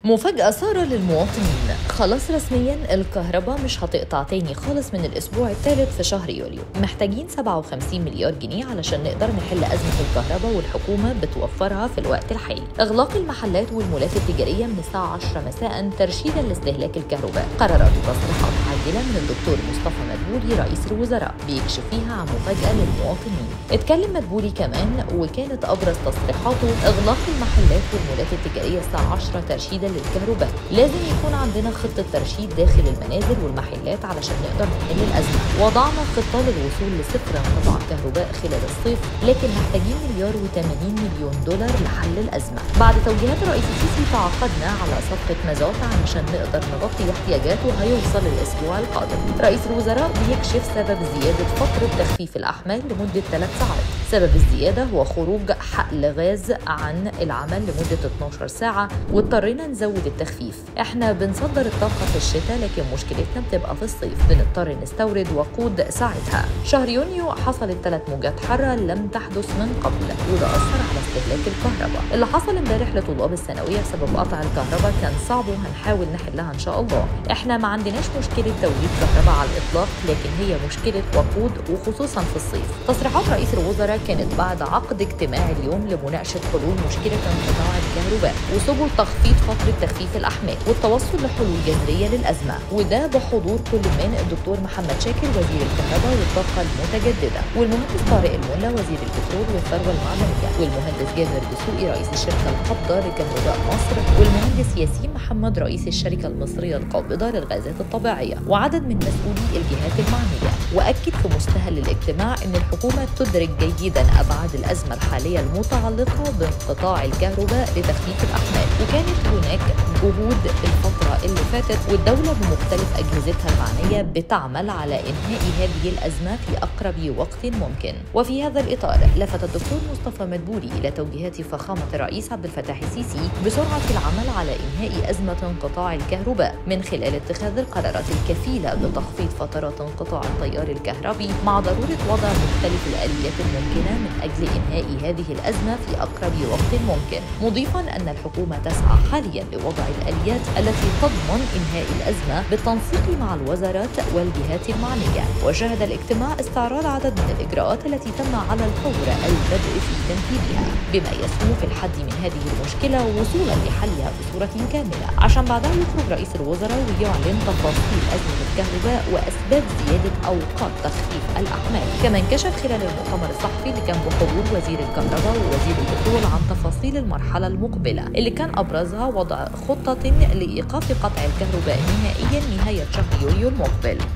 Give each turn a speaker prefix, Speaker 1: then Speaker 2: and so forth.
Speaker 1: مفاجأة سارة للمواطنين. خلاص رسمياً الكهرباء مش هتقطع تاني خالص من الأسبوع الثالث في شهر يوليو. محتاجين 57 مليار جنيه علشان نقدر نحل أزمة الكهرباء، والحكومة بتوفرها في الوقت الحالي. إغلاق المحلات والمولات التجارية من الساعة 10 مساء ترشيداً لاستهلاك الكهرباء. قرارات وتصريحات عاجلة من الدكتور مصطفى مدبولي رئيس الوزراء بيكشف فيها عن مفاجأة للمواطنين. اتكلم مدبولي كمان وكانت أبرز تصريحاته إغلاق المحلات والمولات التجارية الساعة 10 ترشيداً للكهرباء. لازم يكون عندنا خطة ترشيد داخل المنازل والمحلات علشان نقدر نحل الأزمة. وضعنا خطة للوصول لصفر انقطاع كهرباء خلال الصيف، لكن محتاجين $180 مليون لحل الأزمة. بعد توجيهات الرئيس السيسي تعاقدنا على صفقة مازوت علشان نقدر نغطي احتياجاته هيوصل الأسبوع القادم. رئيس الوزراء بيكشف سبب زيادة فترة تخفيف الأحمال لمدة 3 ساعات. سبب الزيادة هو خروج حقل غاز عن العمل لمدة 12 ساعة، واضطرينا نزود التخفيف. احنا بنصدر الطاقة في الشتاء، لكن مشكلتنا بتبقى في الصيف، بنضطر نستورد وقود ساعتها. شهر يونيو حصلت 3 موجات حارة لم تحدث من قبل، وده أثر على استهلاك الكهرباء. اللي حصل امبارح لطلاب الثانوية بسبب قطع الكهرباء كان صعب وهنحاول نحلها إن شاء الله. احنا ما عندناش مشكلة توليد كهرباء على الإطلاق، لكن هي مشكلة وقود وخصوصا في الصيف. تصريحات رئيس الوزراء كانت بعد عقد اجتماع اليوم لمناقشة حلول مشكلة انقطاع الكهرباء وسبل تخفيض فترة تخفيف الأحمال والتوصل لحلول جذرية للأزمة، وده بحضور كل من الدكتور محمد شاكر وزير الكهرباء والطاقة المتجددة، والمهندس طارق الملا وزير البترول والثروة المعدنية، والمهندس جابر دسوقي رئيس الشركة القابضة لكهرباء مصر، والمهندس ياسين محمد رئيس الشركة المصرية القابضة للغازات الطبيعية، وعدد من مسؤولي الجهات المعنية. وأكد في مستهل الاجتماع أن الحكومة تدرك جيدا أبعاد الأزمة الحالية المتعلقة بانقطاع الكهرباء لتخفيف الأحمال، وكانت هناك جهود الفترة اللي فاتت، والدولة بمختلف أجهزتها المعنية بتعمل على إنهاء هذه الأزمة في أقرب وقت ممكن. وفي هذا الإطار لفت الدكتور مصطفى مدبولي إلى توجيهات فخامة الرئيس عبد الفتاح السيسي بسرعة العمل على إنهاء أزمة انقطاع الكهرباء من خلال اتخاذ القرارات الكفيلة بتخفيض فترات انقطاع التيار الكهربي، مع ضرورة وضع مختلف الآليات الممكنة من أجل إنهاء هذه الأزمة في أقرب وقت ممكن، مضيفا أن الحكومة تسعى حاليا لوضع الآليات التي تضمن إنهاء الأزمة بالتنسيق مع الوزارات والجهات المعنية. وشهد الاجتماع استعراض عدد من الإجراءات التي تم على الفور البدء في تنفيذها، بما يسهم في الحد من هذه المشكلة وصولا لحلها بصورة كاملة، عشان بعدها يخرج رئيس الوزراء ويعلن تفاصيل أزمة الكهرباء وأسباب زيادة أوقات تخفيف الأحمال. كمان كشف خلال المؤتمر الصحفي اللي كان بحضور وزير الكهرباء ووزير البترول عن تفاصيل المرحلة المقبلة، اللي كان أبرزها وضع خطة لإيقاف قطع الكهرباء نهائيا نهاية شهر يوليو المقبل.